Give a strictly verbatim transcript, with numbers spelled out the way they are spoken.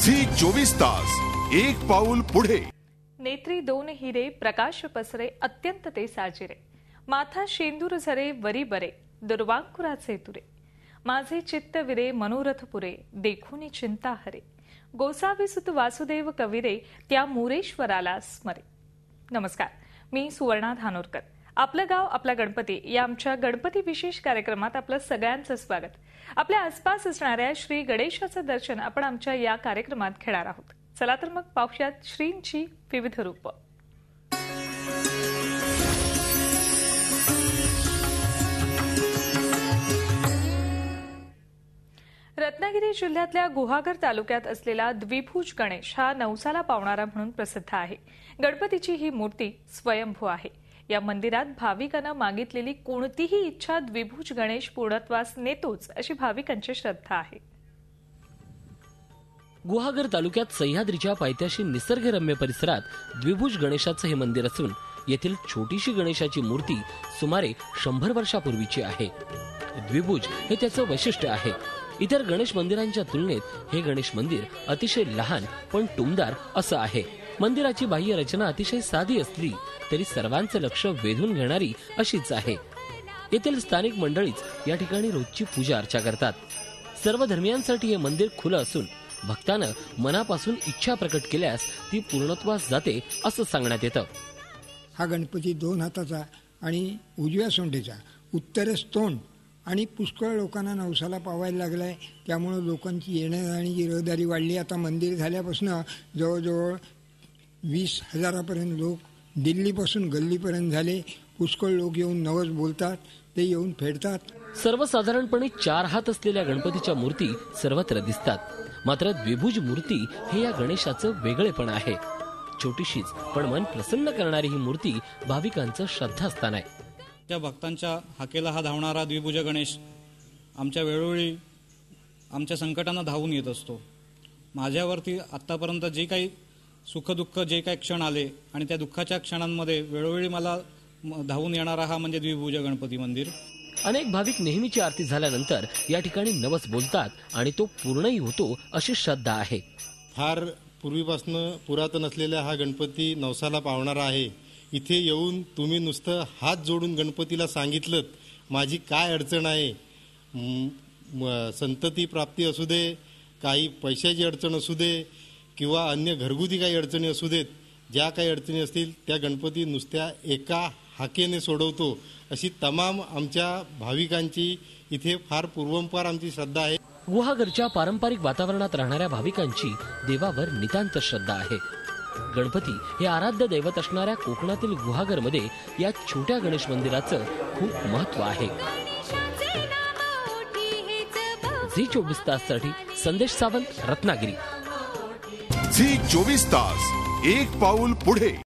Zee चोवीस तास एक पाऊल पुढे। नेत्री दोन हिरे प्रकाश पसरे अत्यंत ते साजिरे, माथा शेंदूर झरे वरी बरे, दुर्वांकुराचे तुरे, माझे चित्त विरे मनोरथ पुरे, देखुनी चिंता हरे, गोसावी सुत वासुदेव कविरे, त्या मुरेश्वराला स्मरे। नमस्कार, मी सुवर्णा धानोरकर। आपलं गाव आपला गणपती या आमच्या गणपती विशेष कार्यक्रमात आपलं सगळ्यांचं स्वागत। आपल्या आसपास असणाऱ्या श्री गणेशाचं दर्शन आपण आमच्या या कार्यक्रमात घेणार आहोत। चला तर मग पाहूयात श्रींची विविध रूप। रत्नागिरी जिल्ह्यातल्या गुहागर तालुक्यात असलेला द्विभुज गणेश हा नवसाला पावणारा म्हणून प्रसिद्ध आहे। गणपतीची ही मूर्ती स्वयंभू आहे। या मंदिरात भाविकांना मागितलेली कोणतीही इच्छा द्विभुज गणेश पूर्णत्वास नेतोच अशी भाविकांची श्रद्धा आहे। गुहागर तालुक्यात सह्याद्रीच्या पायथ्याशी निसर्गरम्य परिसरात द्विभुज गणेशाचं हे मंदिर असून येथील छोटीशी गणेशाची मूर्ती सुमारे शंभर वर्षापूर्वीची आहे। द्विभुज हे त्याचं वैशिष्ट्य आहे। इतर गणेश मंदिरांच्या तुलनेत हे गणेश मंदिर अतिशय लहान पण टुमदार असं आहे। मंदिराची बाह्य रचना अतिशय साधी असली तरी सर्वांचं लक्ष वेधून घेणारी अशीच आहे। येथील स्थानिक मंडळीच या ठिकाणी रोजची पूजा अर्चा करतात। सर्व धर्मियांसाठी हे मंदिर खुलं असून भक्तानं मनापासून इच्छा प्रकट केल्यास ती पूर्णत्वास जाते असं सांगण्यात येतं। हा गणपती दोन हाताचा आणि उजव्या सोंडेचा, उत्तरेस तोंड आणि पुष्कळ लोकांना नवसाला पावायला लागलाय। त्यामुळे लोकांची येण्याजाण्याची रहदारी वाढली। आता मंदिर झाल्यापासून जवळजवळ वीस हजारापर्यंत लोक दिल्लीपासून गल्लीपर्यंत झाले। पुष्कळ लोक येऊन नवस बोलतात, ते येऊन फेडतात। सर्वसाधारणपणे चार हात असलेल्या गणपतीच्या मूर्ती सर्वत्र दिसतात, मात्र द्विभुज मूर्ती हे या गणेशाचं वेगळेपण आहे। छोटीशीच पण मन प्रसन्न करणारी ही मूर्ती भाविकांचं श्रद्धास्थान आहे। त्या भक्तांच्या हाकेला हा धावणारा द्विभुज गणेश आमच्या वेळोवेळी आमच्या संकटांना धावून येत असतो। माझ्यावरती आतापर्यंत जे काही सुखदुःख जे काही क्षण आले आणि त्या दुःखाच्या क्षणांमध्ये वेळोवेळी मला धावून येणारा हा म्हणजे द्विभुज गणपती मंदिर। अनेक भाविक नेहमीची आरती झाल्यानंतर या ठिकाणी नवस बोलतात आणि तो पूर्णही होतो अशी श्रद्धा आहे। फार पूर्वीपासून पुरातन असलेला हा गणपती नवसाला पावणारा आहे। इथे येऊन तुम्ही नुसतं हात जोडून गणपतीला सांगितलं माझी काय अडचण आहे, संतती प्राप्ती असू दे, काही पैशाची अडचण असू दे किंवा अन्य घरगुती काही अडचणी असू देत, ज्या काही अडचणी असतील त्या गणपती नुसत्या एका हाकेने सोडवतो अशी तमाम आमच्या भाविकांची इथे फार पूर्वंपार आमची श्रद्धा आहे। गुहागरच्या पारंपरिक वातावरणात राहणाऱ्या भाविकांची देवावर नितांत श्रद्धा आहे। गणपती हे आराध्य दैवत असणाऱ्या कोकणातील गुहागरमध्ये या छोट्या गणेश मंदिराचं खूप महत्व आहे। झी चोवीस तास साठी संदेश सावंत, रत्नागिरी। झी चोवीस तास एक पाऊल पुढे।